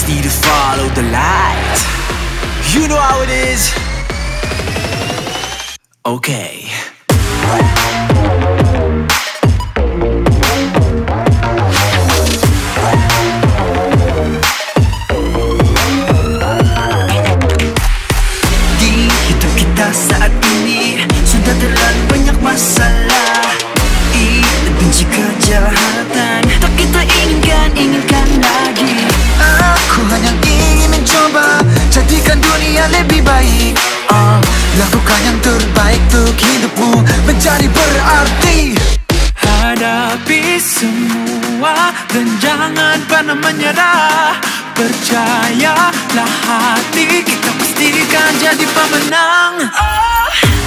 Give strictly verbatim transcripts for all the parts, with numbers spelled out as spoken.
need to follow the light. You know how it is. Okay. Di hidup kita saat ini sudah terlalu banyak masalah. Iri, benci, kejahatan tak kita inginkan, inginkan lagi. Aku hanya ingin mencoba jadikan dunia lebih baik. uh, Lakukan yang terbaik untuk hidupmu menjadi berarti. Hadapi semua dan jangan pernah menyerah. Percayalah hati, kita pastikan jadi pemenang. oh.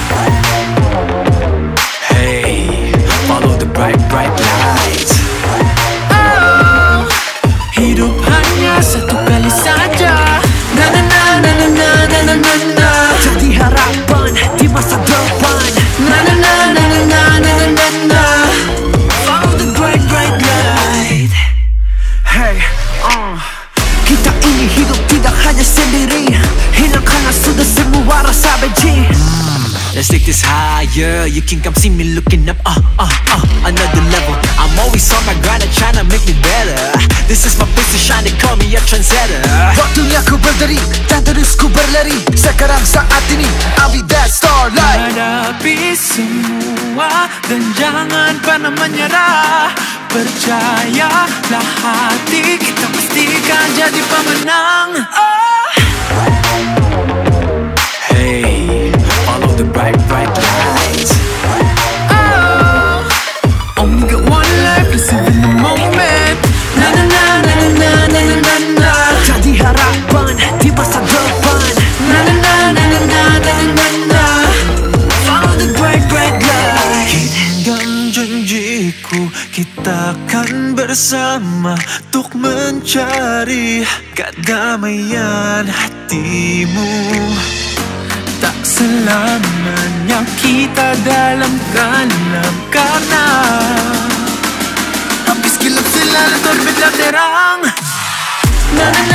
Hey, follow the bright, bright lights. Oh, hidup hanya satu kali saja. Na na na na na na na na na na. Jadi harapan di masa depan. Na na na na na na na na na na. Follow the bright, bright light. Hey, uh. Kita ini hidup tidak hanya sendiri. Hilangkanlah sudah semua rasa benci. Let's take this higher. You can come see me looking up, uh, uh, uh, another level. I'm always on my grind and trying to make me better. This is my place to shine, they call me a trendsetter. Waktunya ku berdiri dan terus ku berlari. Sekarang saat ini I'll be that starlight. Hadapi semua dan jangan pernah menyerah. Percayalah hati, kita pastikan jadi pemenang. oh. Hey, follow the bright, bright lights. Oh, only got one life, let's live in the moment. Na na na na na na na na na na. Jadi harapan di masa depan. Na na na na na na na na na na. Follow the bright, bright light. Hinggang janjiku, kita akan bersama untuk mencari kedamaian hatimu. Tak selamanya kita dalam kalam, karena habis kilat selalu terbitlah terang. Na na